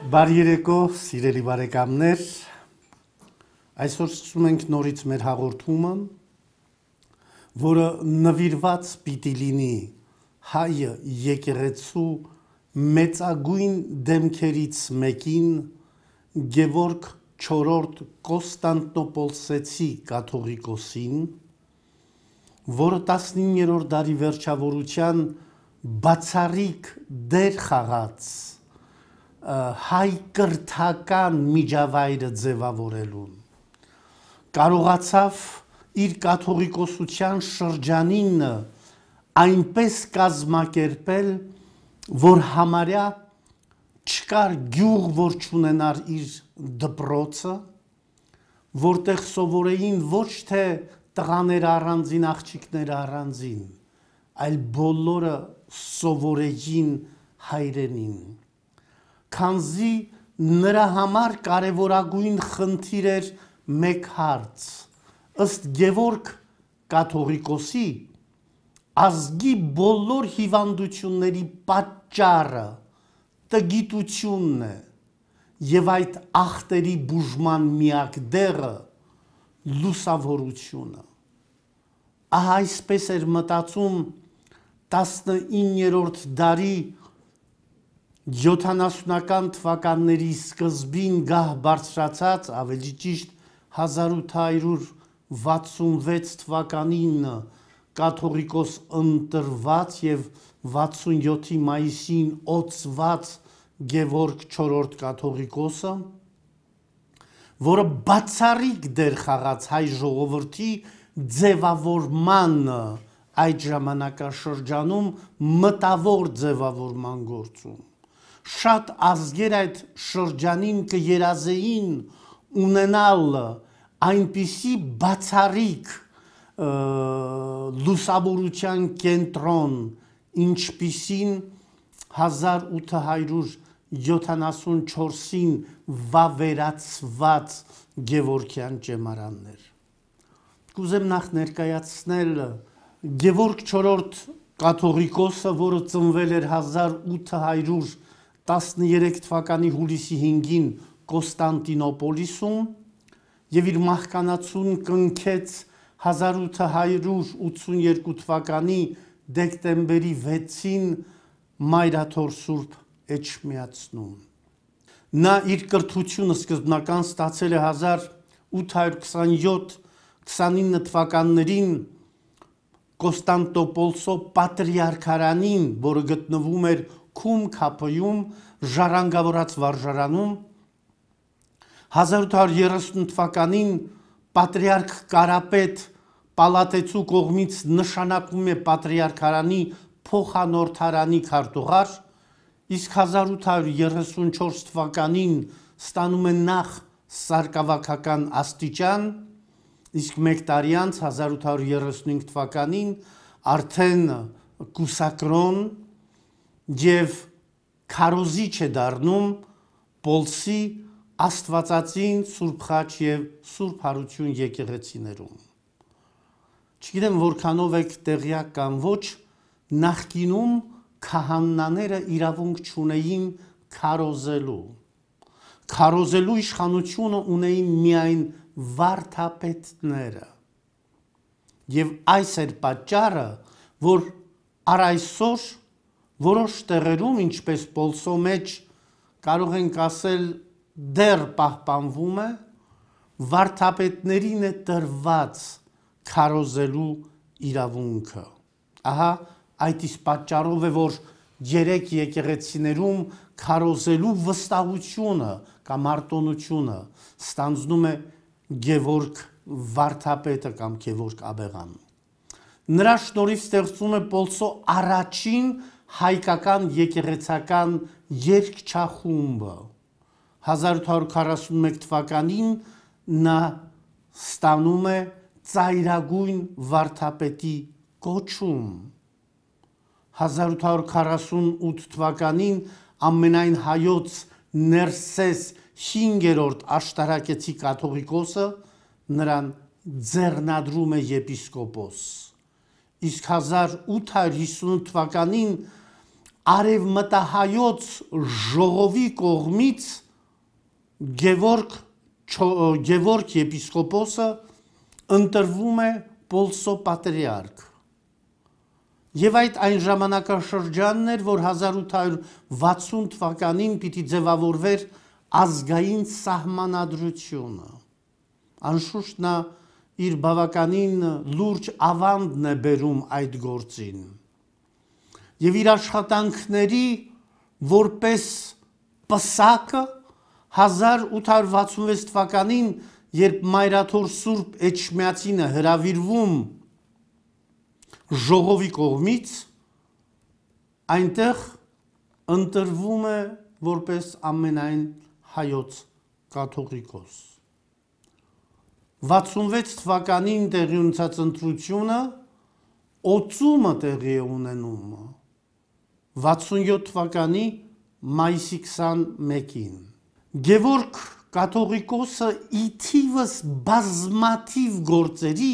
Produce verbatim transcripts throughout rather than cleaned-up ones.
Բարի երեկո, սիրելի բարեկամներ, այսօր սկսում ենք նորից մեր հաղորդումը, որը նվիրված պիտի լինի հայ եկեղեցու մեծագույն դեմքերից մեկին, Գևորգ չորրորդ Կոստանդնոպոլսեցի կաթողիկոսին, որը տասնիններորդ դարի վերջավորության բացառիկ դեր խաղաց հայ կրթական միջավայրը ձևավորելուն, կարողացավ իր կաթողիկոսության շրջանին այնպես կազմակերպել, որ համարյա չկար գյուղ, որ չունենար իր դպրոցը, որտեղ սովորեին ոչ թե տղաները առանձին, աղջիկները առանձին, այլ բոլորը սովորեին հայրենին, քանզի նրա համար կարևորագույն խնդիր էր մեկ հարց, ըստ Գևորգ կաթողիկոսի, ազգի բոլոր հիվանդությունների պատճառը տգիտությունն է և այդ ախտերի բուժման միակ դեղը լուսավորությունը։ Ահա այսպես էր մտածում տասնիններորդ դարի յոթանասունական թվականների սկզբին գահ բարձրացած, ավելի ճիշտ հազար ութ հարյուր վաթսունվեց թվականին կաթողիկոս ընտրված և վաթսունյոթի մայիսին օծված Գևորգ չորրորդ կաթողիկոսը, որը բացառիկ դեր խաղաց հայ ժողովրդի ձևավորման այդ ժամանակաշրջանում մտավոր ձևավորման գործում։ Շատ ազգեր այդ շրջանին կերազեին ունենալ այնպիսի բացառիկ լուսավորության կենտրոն, ինչպիսին հազար ութ հարյուր յոթանասունչորսին վավերացված Գևորգյան ճեմարաններ։ Կուզեմ նախ ներկայացնել Գևորգ չորրորդ կաթողիկոսը, որը ծնվել էր հազար ութ հարյուր տասներեք թվականի հուլիսի հինգին Կոստանդնոպոլիսում և իր մահկանացուն կնքեց հազար ութ հարյուր ութսունյոթ թվականի դեկտեմբերի վեցին Մայրաթոր Սուրբ Էջմիածնում։ Նա իր կրթությունը սկզբնական ստացել է հազար ութ հարյուր քսանյոթ քսանինը թվականներին Կոստանդնոպոլսո պատրիարքարանին, որը գտնվում էր Քում Քափոյում, ժառանգավորած վարժարանում, հազար ութ հարյուր երեսուն թվականին պատրիարք Կարապետ Պալատեցու կողմից նշանակվում է պատրիարքարանի փոխանորդարանի քարտուղար, իսկ հազար ութ հարյուր երեսունչորս թվականին ստանում է նախ սարկավագական աստիճան, իսկ մեկ տարի անց հազար ութ հարյուր երեսունհինգ թվականին արդեն կուսակրոն և քարոզիչ է դառնում Պոլսի Աստվածածին, Սուրբ Խաչ և Սուրբ Հարություն եկեղեցիներում։ Չգիտեմ որքանով եք տեղյակ կամ ոչ, նախկինում քահանաները իրավունք չունեին քարոզելու։ Քարոզելու իշխանությունը ունեին միայն վարդապետները։ Եվ այս էր պատճառը, որ առ այսօր որոշ տեղերում, ինչպես Պոլսո մեջ, կարող ենք ասել դեռ պահպանվում է, վարդապետներին է տրված քարոզելու իրավունքը։ Ահա այդ իսկ պատճառով է, որ երեք եկեղեցիներում քարոզելու վստահությունը կամ արտոնությունը ստանձնում է Գևորգ վարդապետը կամ Գևորգ աբեղան։ Նրա շնորհիվ ստեղծվում է Պոլսո առաջին հայկական եկեղեցական երգչախումբը։ հազար ութ հարյուր քառասունմեկ թվականին նա ստանում է ծայրագույն վարդապետի կոչում։ հազար ութ հարյուր քառասունութ թվականին ամենայն հայոց Ներսես հինգերորդ աշտարակեցի կաթողիկոսը նրան ձեռնադրում է եպիսկոպոս։ Իսկ հազար ութ հարյուր հիսունութ թվականին արևմտահայոց ժողովի կողմից Գևորգ Գևորգ եպիսկոպոսը ընտրվում է Պոլսո պատրիարք։ Եվ այդ այն ժամանակաշրջանն էր, որ հազար ութ հարյուր վաթսուն թվականին պիտի ձևավորվեր ազգային սահմանադրությունը։ Անշուշտ նա իր բավականին լուրջ ավանդն է բերում այդ գործին։ Եվ իր աշխատանքների որպես պսակը հազար ութ հարյուր վաթսունվեց թվականին, երբ Մայրաթոր Սուրբ Էջմիածինը հրավիրվում ժողովի կողմից, այնտեղ ընտրվում է որպես ամենայն հայոց կաթողիկոս։ վաթսունվեց թվականին տեղի ունեցած ընտրությունը օծումը տեղի է ունենում վաթսունյոթ թվականի մայիսի քսանմեկին։ Գևորգ կաթողիկոսը ի թիվս բազմաթիվ գործերի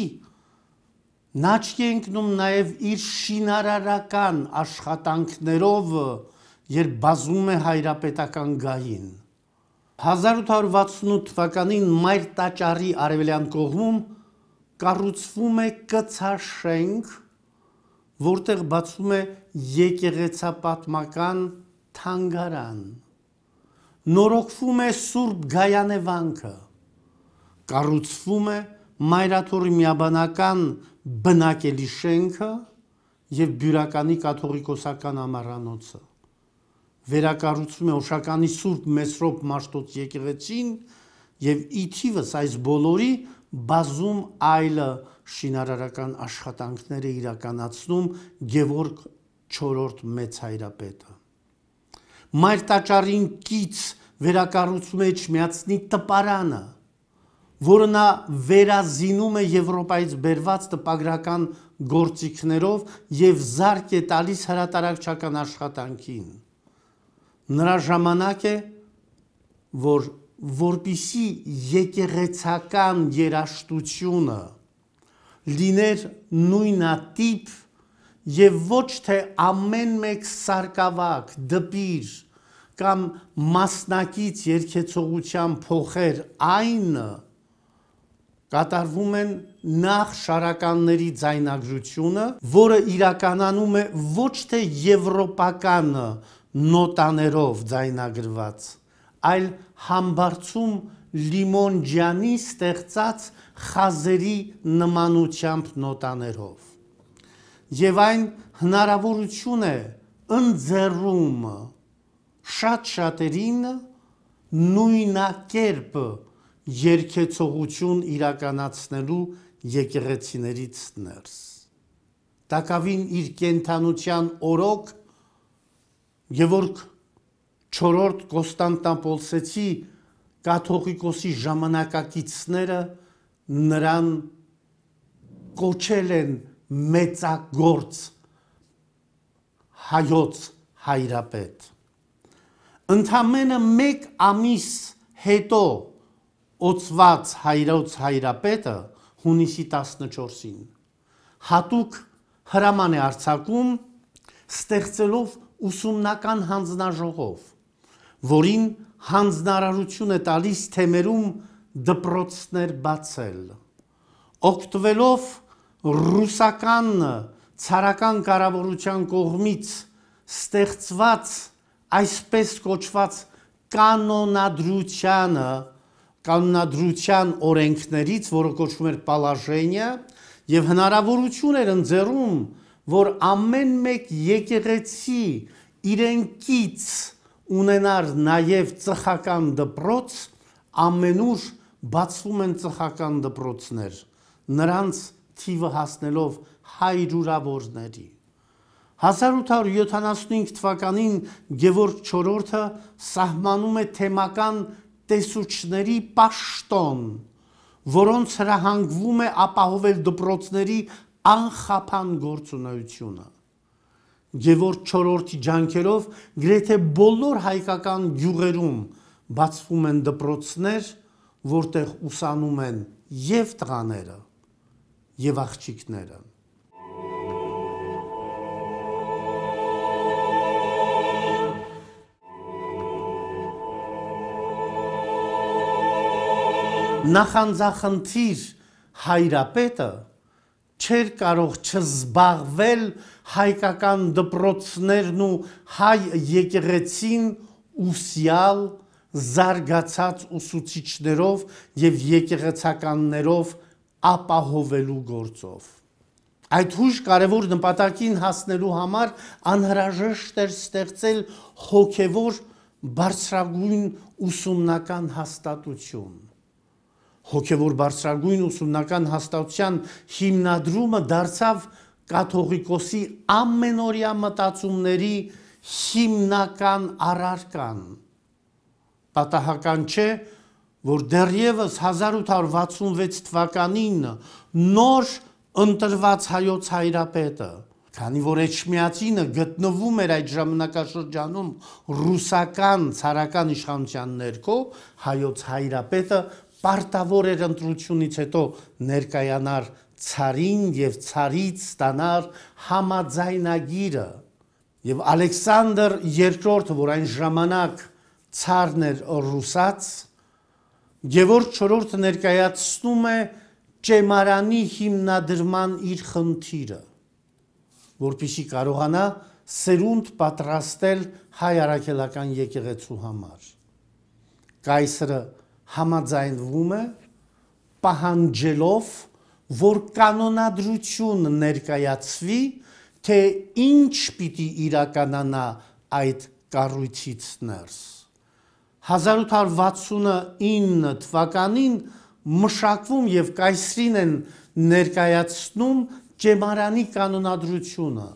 նա չի ընկնում նաև իր շինարարական աշխատանքներով, երբ բազում է հայրապետական գահին։ հազար ութ հարյուր վաթսունութ թվականին Մայր տաճարի արևելյան կողմում կառուցվում է կցաշենք, որտեղ բացվում է եկեղեցապատմական թանգարան։ Նորոգվում է Սուրբ Գայանե վանքը, կառուցվում է Մայրաթորի միաբանական բնակելի շենքը և բյուրականի կաթողիկոսական ամառանոցը, վերակառուցվում է Օշականի Սուրբ Մեսրոպ Մաշտոց եկեղեցին և ի թիվս այս բոլորի բազում այլ շինարարական աշխատանքներ է իրականացնում Գևորգ չորրորդ մեծ հայրապետը։ Մայր տաճարին կից վերակառուցում է Էջմիածնի տպարանը, որը նա վերազինում է Եվրոպայից բերված տպագրական գործիքներով և զարկ է տալիս հրատարակչական աշխատանքին։ Նրա ժամանակ է, որ որպիսի եկեղեցական երաժշտությունը լիներ նույնատիպ և ոչ թե ամեն մեկ սարկավակ, դպիր կամ մասնակից երգեցողության փոխեր այն, կատարվում են նախ շարականների ձայնագրությունը, որը իրականանում է ոչ թե եվրոպական նոտաներով ձայնագրված, այլ համբարձում Լիմոնջյանի ստեղծած խազերի նմանությամբ նոտաներով։ Եվ այն հնարավորություն է ընձեռում շատ շատերին նույնակերպ երգեցողություն իրականացնելու եկեղեցիներից ներս։ Տակավին իր կենդանության օրոք Գևորգ չորրորդ Կոստանդնապոլսեցի կաթողիկոսի ժամանակակիցները նրան կոչել են մեծագործ հայոց հայրապետ։ Ընդամենը մեկ ամիս հետո օծված հայոց հայրապետը հունիսի տասնչորսին հատուկ հրաման է արձակում, ստեղծելով ուսումնական հանձնաժողով, որին հանձնարարություն է տալիս թեմերում դպրոցներ բացել։ Օգտվելով ռուսական ցարական կառավարության կողմից ստեղծված այսպես կոչված կանոնադրությանը, կանոնադրության օրենքներից, որը կոչվում էր Պալաժենիա, և հնարավորություն էր ընձեռում, որ ամեն մեկ եկեղեցի իրենքից ունենար նաև ծխական դպրոց, ամենուր բացվում են ծխական դպրոցներ, նրանց թիվը հասնելով հայրուրավորների։ հազար ութ հարյուր յոթանասունհինգ թվականին Գևորգ չորրորդը սահմանում է թեմական տեսուչների պաշտոն, որոնց հրահանգվում է ապահովել դպրոցների անխափան գործունեությունը։ Գևորգ չորրորդի ջանքերով գրեթե բոլոր հայկական գյուղերում բացվում են դպրոցներ, որտեղ ուսանում են և տղաները, և աղջիկները։ նախանձախնդիր հայրապետը չէր կարող չզբաղվել հայկական դպրոցներն ու հայ եկեղեցին ուսյալ զարգացած ուսուցիչներով եւ եկեղեցականներով ապահովելու գործով։ Այդ հույժ կարևոր նպատակին հասնելու համար անհրաժեշտ էր ստեղծել հոգևոր բարձրագույն ուսումնական հաստատություն։ Հոգևոր բարձրագույն ուսումնական հաստատության հիմնադրումը դարձավ կաթողիկոսի ամենօրյա մտածումների հիմնական առարկան։ Պատահական չէ, որ դեռևս հազար ութ հարյուր վաթսունվեց թվականին նոր ընտրված հայոց հայրապետը, քանի որ Էջմիածինը գտնվում էր այդ ժամանակաշրջանում ռուսական ցարական իշխանության ներքո, հայոց հայրապետը պարտավոր էր ընտրությունից հետո ներկայանար ցարին եւ ցարից ստանար համաձայնագիրը, եւ Ալեքսանդր երկրորդը, որ այն ժամանակ ցարն էր ռուսաց, Գևորգ չորրորդը ներկայացնում է ճեմարանի հիմնադրման իր խնդիրը, որպեսզի կարողանա սերունդ պատրաստել հայ առաքելական եկեղեցու համար։ Կայսրը համաձայնվում է, պահանջելով, որ կանոնադրություն ներկայացվի, թե ինչ պիտի իրականանա այդ կառույցից ներս։ հազար ութ հարյուր վաթսունինը թվականին մշակվում եւ կայսրին են ներկայացնում ճեմարանի կանոնադրությունը,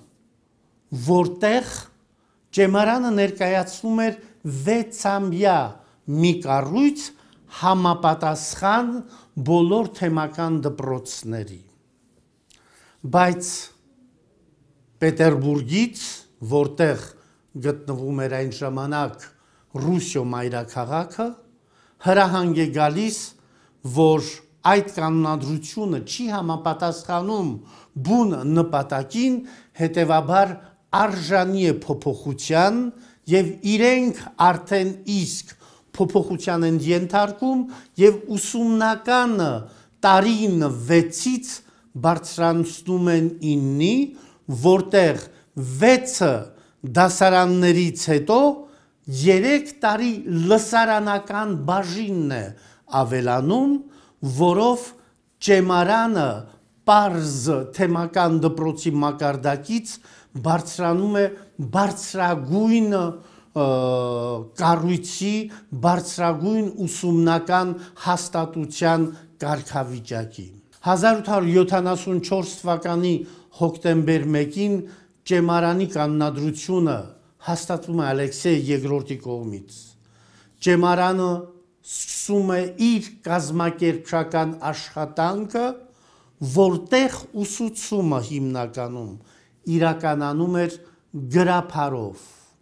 որտեղ ճեմարանը ներկայացվում էր վեցամյա մի կառույց համապատասխան բոլոր թեմական դպրոցների։ Բայց Պետերբուրգից, որտեղ գտնվում էր այն ժամանակ Ռուսիո մայրաքաղաքը, հրահանգ է գալիս, որ այդ կանոնադրությունը չի համապատասխանում բուն նպատակին, հետևաբար արժանի է փոփոխության եւ իրենք արդեն իսկ փոփոխության են ենթարկում եւ ուսումնական տարին վեցից բարձրացնում են իննի, որտեղ վեցը դասարաններից հետո երեք տարի լսարանական բաժինն է ավելանում, որով ճեմարանը պարզ թեմական դպրոցի մակարդակից բարձրանում է բարձրագույն կառույցի, բարձրագույն ուսումնական հաստատության կարգավիճակի։ հազար ութ հարյուր յոթանասունչորս թվականի հոկտեմբեր մեկին ճեմարանի կանոնադրությունը հաստատվում է Ալեքսեյ երկրորդի կողմից։ Ճեմարանը սկսում է իր կազմակերպչական աշխատանքը, որտեղ ուսուցումը հիմնականում իրականանում էր գրափարով։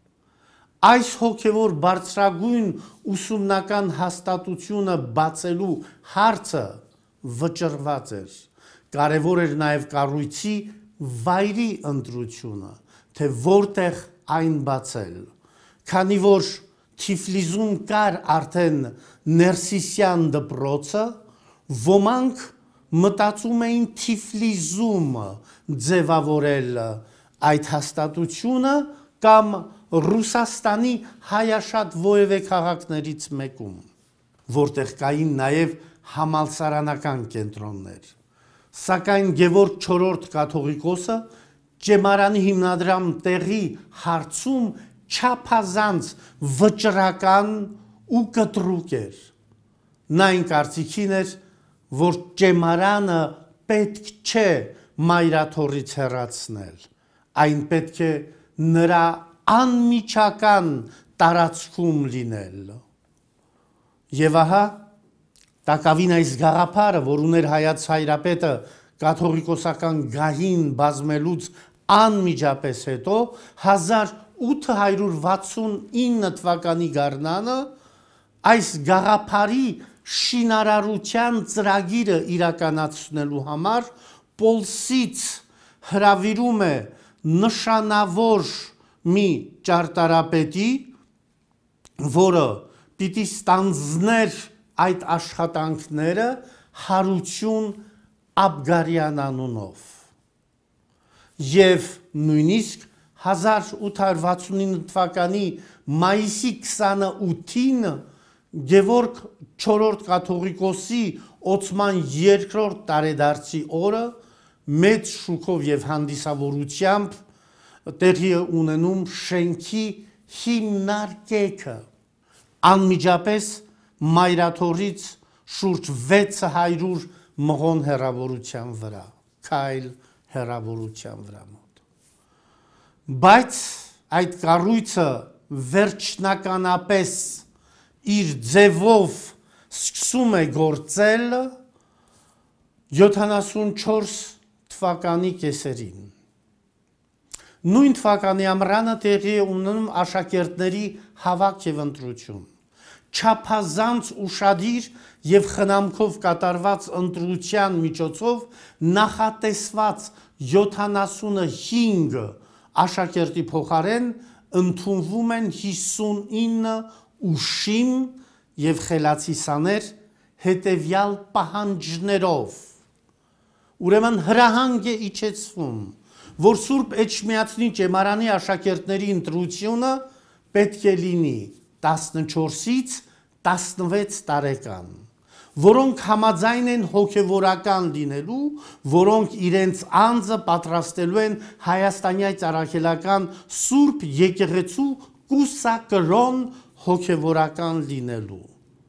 Այս հոգևոր բարձրագույն ուսումնական հաստատությունը բացելու հարցը վճռված էր։ Կարևոր էր նաև կառույցի վայրի ընտրությունը, թե որտեղ այն բացել, քանի որ Թիֆլիզում կար արդեն Ներսիսյան դպրոցը, ոմանք մտածում էին Թիֆլիզում ձևավորել այդ հաստատությունը կամ Ռուսաստանի հայաշատ որևէ քաղաքներից մեկում, որտեղ կային նաև համալսարանական կենտրոններ։ Սակայն Գևորգ չորրորդ կաթողիկոսը ճեմարանի հիմնադրամ տեղի հարցում չափազանց վճռական ու կտրուկ էր։ Նա այն կարծիքին էր, որ ճեմարանը պետք չէ մայրաթորից հեռացնել, այն պետք է նրա անմիջական տարածքում լինել։ Եվ ահա տակավին այս գաղափարը, որ ուներ հայոց հայրապետը կաթողիկոսական գահին բազմելուց անմիջապես հետո, հազար ութ հարյուր վաթսունինը թվականի գարնանը այս գաղափարի շինարարության ծրագիրը իրականացնելու համար Պոլսից հրավիրում է նշանավոր մի ճարտարապետի, որը պիտի ստանձներ այդ աշխատանքները Հարություն Աբգարյան անունով։ Եվ նույնիսկ հազար ութ հարյուր վաթսունինը թվականի մայիսի քսանութին Գևորգ չորրորդ կաթողիկոսի Օսման երկրորդ տարեդարձի օրը մեծ շուքով եւ հանդիսավորությամբ տեղի է ունենում շենքի հիմնարկեքը անմիջապես Մայրաթորից շուրջ վեց հարյուր մղոն հեռավորության վրա, քայլ հեռավորության վրա մոտ։ Բայց այդ կառույցը վերջնականապես իր ձևով սկսում է գործել յոթանասունչորս թվականի կեսերին։ Նույն թվականի ամռանը տեղի է ունենում աշակերտների հավաք եւ ընտրություն։ Չափազանց ուշադիր եւ խնամքով կատարված ընտրության միջոցով նախատեսված յոթանասունհինգ աշակերտի փոխարեն ընդունվում են հիսունինը ուշիմ եւ խելացի սաներ հետեւյալ պահանջներով։ Ուրեմն հրահանգ է իջեցվում, որ Սուրբ Էջմիածնի ճեմարանի աշակերտների ընտրությունը պետք է լինի տասնչորսից տասնվեց տարեկան, որոնք համաձայն են հոգևորական լինելու, որոնք իրենց անձը պատրաստելու են հայաստանյաց առաքելական Սուրբ եկեղեցու կուսակրոն հոգևորական լինելու։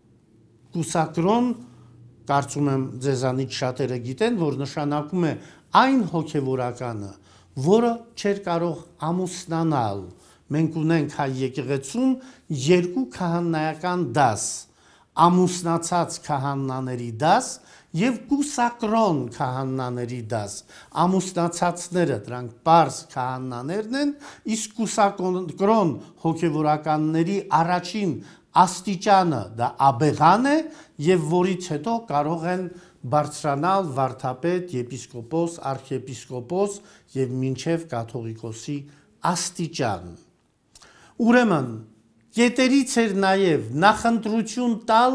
Կուսակրոն, կարծում եմ ձեզանից շատերը գիտեն, որ նշանակում է այն հոգևորականը, որը չէր կարող ամուսնանալ։ Մենք ունենք հայ եկեղեցում երկու քահանայական դաս, ամուսնացած քահանաների դաս եւ կուսակրոն քահանաների դաս։ Ամուսնացածները դրանք պարզ քահանաներն են, իսկ կուսակրոն հոգևորականների առաջին աստիճանը դա աբեղան է եւ որից հետո կարող են բարձրանալ վարդապետ, եպիսկոպոս, արքեպիսկոպոս եւ մինչեւ կաթողիկոսի աստիճան։ Ուրեմն կետերից էր նաև նախընտրություն տալ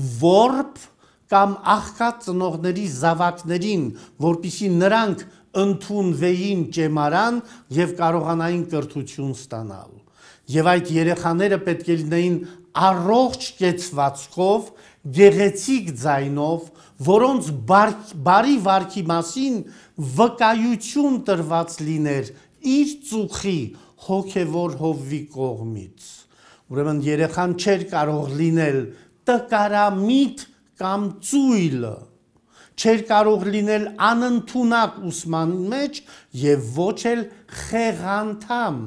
որբ կամ աղքատ ծնողների զավակներին, որպիսի նրանք ընդունվեին ճեմարան եւ կարողանային կրթություն ստանալ։ Եվ այդ երեխաները պետք է լինեին առողջ կեցվածքով, գեղեցիկ ձայնով, որոնց բարի վարքի մասին վկայություն տրված լիներ իր ծուխի հոգևոր հովվի կողմից։ Ուրեմն երեխան չէր կարող լինել տկարամիտ կամ ծույլ, չէր կարող լինել անընդունակ ուսման մեջ եւ ոչ էլ խեղանդամ։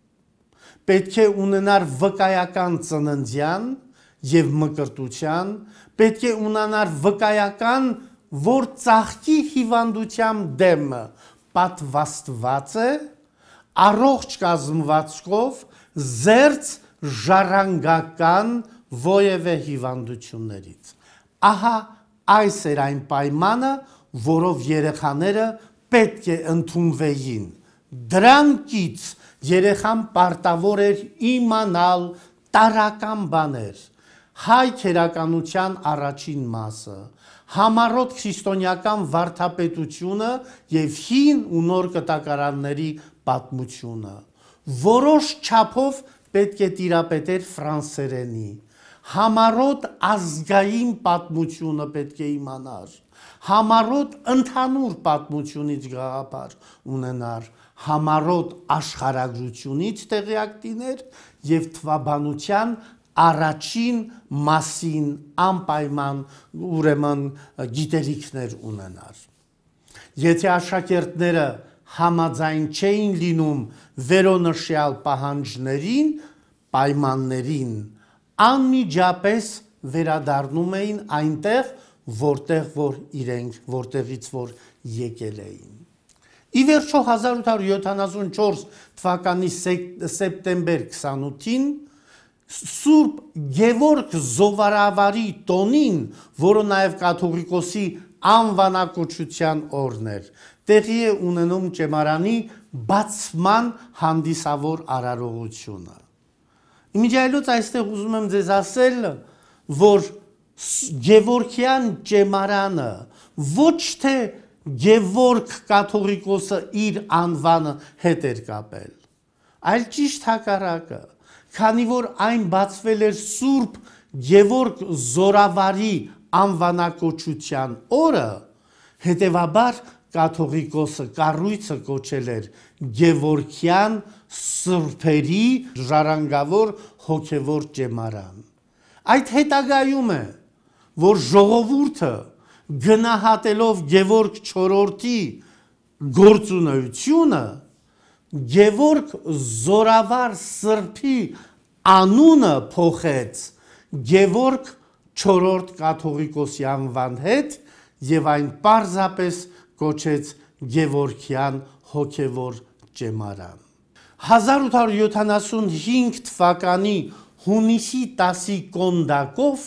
Պետք է ունենար վկայական ծննդյան եւ մկրտության, պետք է ունենար վկայական, որ ծաղկի հիվանդությամբ դեմը պատվաստված է, առողջ կազմվածքով, զերծ ժառանգական որևէ հիվանդություններից։ Ահա այս էր այն պայմանը, որով երեխաները պետք է ընդունվեին։ Դրանքից երեխան պարտավոր էր իմանալ տարրական բաներ, հայ քերականության առաջին մասը, համառոտ քրիստոնեական վարդապետությունը եւ հին ու նոր կտակարանների պատմությունը, որոշ չափով պետք է տիրապետեր ֆրանսերենի, համառոտ ազգային պատմությունը պետք է իմանար, համառոտ ընդհանուր պատմությունից գաղափար ունենար, համառոտ աշխարհագրությունից տեղյակ լիներ եւ թվաբանության առաջին մասին անպայման ուրեմն գիտելիքներ ունենար։ Եթե աշակերտները համաձայն չէին լինում վերոնշյալ պահանջներին, պայմաններին, անմիջապես վերադառնում էին այնտեղ, որտեղ որ իրենք, որտեղից որ եկել էին։ Ի վերջո հազար ութ հարյուր յոթանասունչորս թվականի սեպտեմբեր քսանութին Սուրբ Գևորգ Զովարավարի տոնին, որը նաև կաթողիկոսի անվանակոչության օրն էր, տեղի է ունենում ճեմարանի բացման հանդիսավոր արարողությունը։ Իմիջայլոց այստեղ ուզում եմ ձեզ ասել, որ Գևորգյան ճեմարանը, ոչ թե Գևորգ կաթողիկոսը իր անվանը հետ էր կապել, այլ ճիշտ հակառակը, քանի որ այն բացվել էր Սուրբ Գևորգ Զորավարի անվանակոչության օրը, հետևաբար կաթողիկոսը կառույցը կոչել էր Գևորգյան սրբերի ժառանգավոր հոգևոր ճեմարան։ Այդ հետագայում է, որ ժողովուրդը գնահատելով Գևորգ չորրորդի գործունեությունը, Գևորգ Զորավար սրբի անունը փոխեց Գևորգ չորրորդ կաթողիկոսի անվան հետ եւ այն պարզապես կոչեց Գևորգյան հոգևոր ճեմարան։ հազար ութ հարյուր յոթանասունհինգ թվականի հունիսի տասի կոնդակով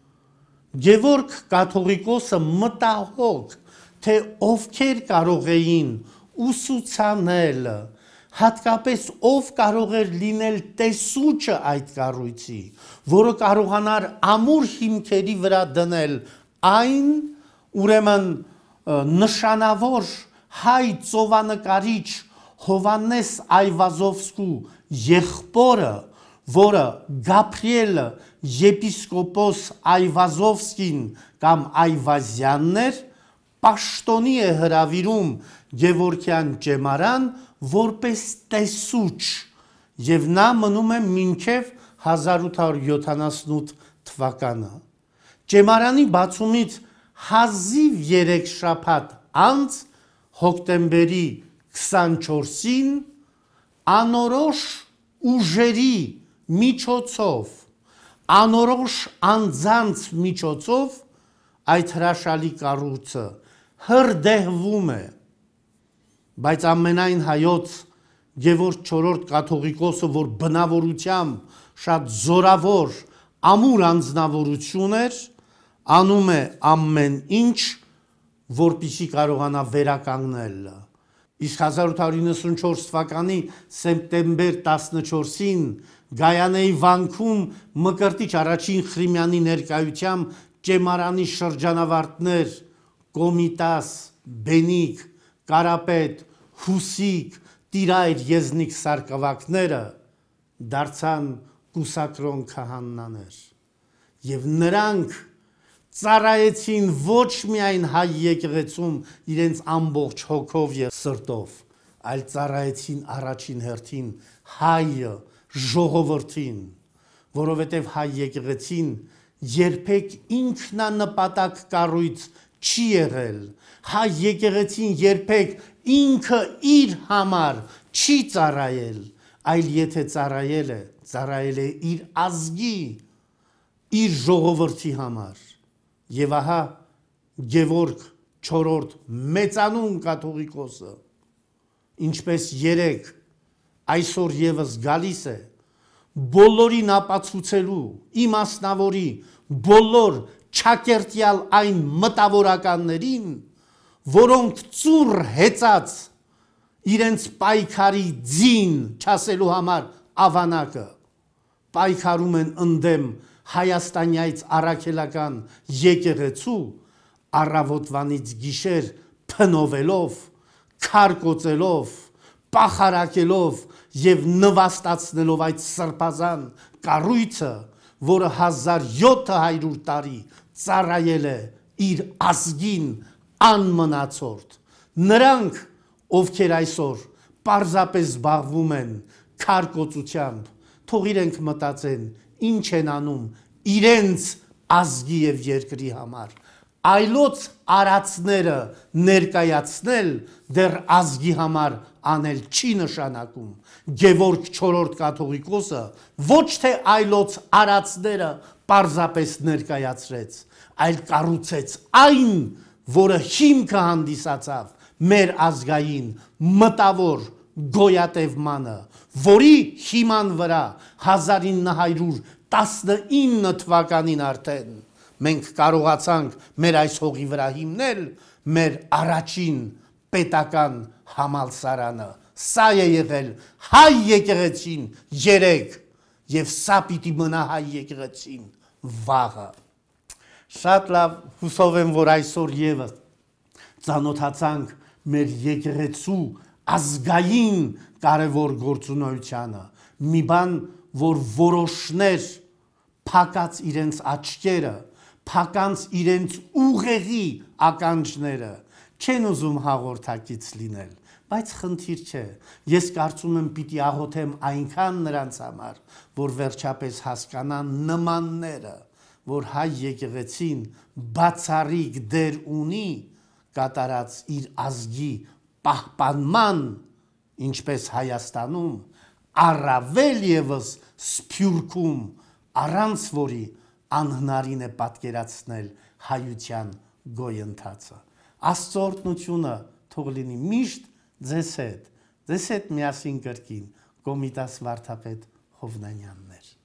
Գևորգ կաթողիկոսը մտահոգ, թե ովքեր կարող էին ուսուցանել, հատկապես ով կարող էր լինել տեսուչը այդ կառույցի, որը կարողանար ամուր հիմքերի վրա դնել այն, ուրեմն նշանավոր հայ ծովանկարիչ Հովանես Այվազովսկու եղբորը, որը Գաբրիել եպիսկոպոս Այվազովսկին կամ Այվազյանն էր, պաշտոնի է հրավիրում Գևորգյան ճեմարան որպես տեսուչ եւ նա մնում է մինչեւ հազար ութ հարյուր յոթանասունութ թվականը։ Ճեմարանի բացումից հազիվ երեք շաբաթ անց հոկտեմբերի քսանչորսին անորոշ ուժերի միջոցով, անորոշ անձանց միջոցով այդ հրաշալի կառույցը հրդեհվում է, բայց ամենայն հայոց Գևորգ չորրորդ կաթողիկոսը, որ բնավորությամբ շատ զորավոր, ամուր անձնավորություն էր, անում է ամեն ինչ, որպեսզի կարողանա վերականգնել։ Իսկ հազար ութ հարյուր իննսունչորս թվականի սեպտեմբեր տասնչորսին Գայանեի վանքում Մկրտիչ առաջին Խրիմյանի ներկայությամբ ճեմարանի շրջանավարտներ Կոմիտաս, Բենիկ, Կարապետ, Հուսիկ, Տիրայր եզնիկ սարկավակները դարձան կուսակրոն քահանաներ եւ նրանք ծառայեցին ոչ միայն հայ եկեղեցում իրենց ամբողջ հոգով եւ սրտով, այլ ծառայեցին առաջին հերթին հայ ժողովրդին, որովհետեւ հայ եկեղեցին երբեք ինքնանպատակ կառույց չի եղել, հայ եկեղեցին երբեք ինքը իր համար չի ծառայել, այլ եթե ծառայել է, ծառայել է իր ազգի, իր ժողովրդի համար։ Եվ ահա Գևորգ չորրորդ մեծանուն կաթողիկոսը, ինչպես երեք, այսօր եւս գալիս է, բոլորին ապացուցելու, իմասնավորի, բոլոր չակերտյալ այն մտավորականներին, որոնք ծուռ հեծած իրենց պայքարի ձին չասելու համար ավանակը, պայքարում են ընդդեմ Հայաստանյայց առաքելական եկեղեցու, առավոտվանից գիշեր փնովելով, քարկոծելով, պախարակելով եւ նվաստացնելով այդ սրբազան կառույցը, որը հազար յոթ հարյուր տարի ծառայել է իր ազգին անմնացորդ։ Նրանք, ովքեր այսօր պարզապես զբաղվում են քարկոծությամբ, թող իրենք մտածեն, ինչ են անում իրենց ազգի եւ երկրի համար, այլոց արածները ներկայացնել դեռ ազգի համար անել չի նշանակում։ Գևորգ չորրորդ կաթողիկոսը ոչ թե այլոց արածները պարզապես ներկայացրեց, այլ կառուցեց այն, որը հիմքը հանդիսացավ մեր ազգային մտավոր գոյատևմանը, որի հիման վրա հազար ինը հարյուր տասնինը թվականին արդեն մենք կարողացանք մեր այս հողի վրա հիմնել մեր առաջին պետական համալսարանը։ Սա է եղել հայ եկեղեցին երեք եւ սա պիտի մնա հայ եկեղեցին վաղը։ Շատ լավ, հուսով եմ, որ այսօր եւս ծանոթացանք մեր եկեղեցու ազգային կարևոր գործունեությանը, մի բան, որ որոշներ փակած իրենց աչքերը, փականց իրենց ուղեղի ականջները, չեն ուզում հաղորդակից լինել, բայց խնդիր չէ, ես կարծում եմ պիտի աղոթեմ այնքան նրանց համար, որ վերջապես հասկանան նմանները, որ հայ եկեղեցին բացառիկ դեր ունի կատարած իր ազգի պահպանման, ինչպես Հայաստանում, առավել եւս Սփյուռքում, առանց որի անհնարին է պատկերացնել հայության գոյընթացը։ Աստծո օրհնությունը թող լինի միշտ ձեզ հետ, ձեզ հետ միասին կրկին Կոմիտաս վարդապետ Հովնանյաններ։